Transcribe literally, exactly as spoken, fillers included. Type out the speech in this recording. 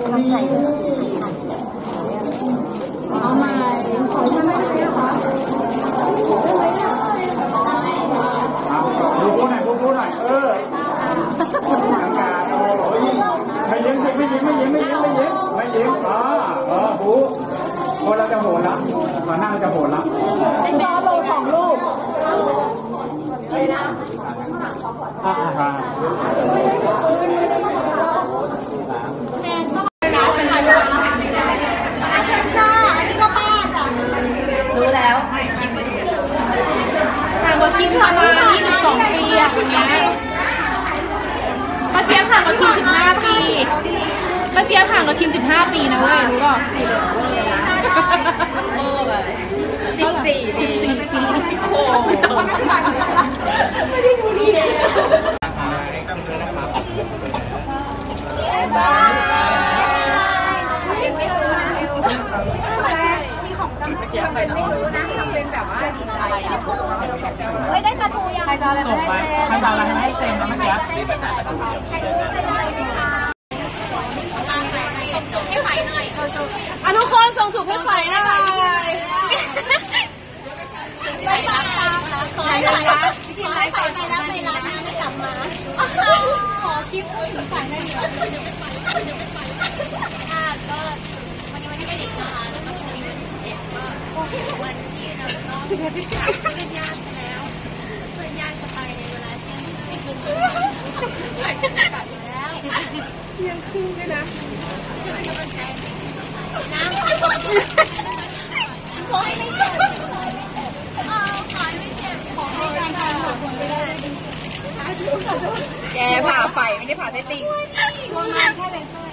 ทำใส่เอาใหม่ขอทำได้ไหมคะดูพูดหน่อยดูพูดหน่อยเออทางการโอ้ยไม่ยิงไม่ยิงไม่ยิงไม่ยิงไม่ยิงไม่ยิงอ่าเออหูคนเราจะโหดละมาหน้าจะโหดละเป็นบอลโลสองลูกเลยนะอ่าอ่าแทนก็นะเป็นใครบ้างอาเชนจ้าอันนี้ก็ป้าจ้ะรู้แล้วห่างกว่าคิมประมาณยี่สิบสองปีอะคนนี้ป้าเจี๊ยบห่างกับคิมสิบห้าปีป้าเจี๊ยบห่างกับคิมสิบห้าปีนะเว้ยรู้ป่ะสิบสี่ปีโอ้โหไม่ได้ดูดีเลยมีของจำเป็นไม่รู้นะทำเป็นแบบว่าดีใจเฮ้ยได้ปลาทูยังใครจะอะไรไม่ได้เซ็นใครจะอะไรไม่ได้เซ็นนะเมื่อกี้ใครรู้ใครจะอะไรไหมคะส่งจูบให้ไฟหน่อยอ่ะทุกคนส่งจูบให้ไฟหน่อยไปรับตามนะขอให้ไฟนะทีมไลฟ์ไฟไปแล้วไปร้านน้ำไม่กลับมาขอคลิปคุยกับไฟได้เดี๋ยวค่ะก็วันนี้วันที่ไปเด็กนะคะแล้วก็วันนี้วันที่สิบเอ็ดก็วันที่เราต้องเพื่อนญาติแล้วเพื่อนญาติจะไปในเวลาเที่ยงคืนกลับแล้วเที่ยงคืนด้วยนะช่วยเป็นกำลังใจนะขอให้ไม่เจ็บแกผ่าไฟไม่ได้ผ่าไส้ติ่งโรงงานแค่เลเซอร์